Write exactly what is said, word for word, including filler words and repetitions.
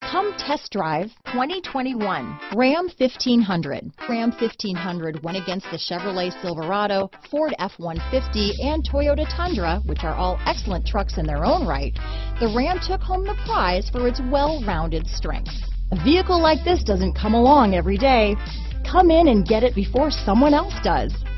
Come test drive twenty twenty-one Ram fifteen hundred. Ram fifteen hundred went against the Chevrolet Silverado, Ford F one fifty, and Toyota Tundra, which are all excellent trucks in their own right. The Ram took home the prize for its well-rounded strengths. A vehicle like this doesn't come along every day. Come in and get it before someone else does.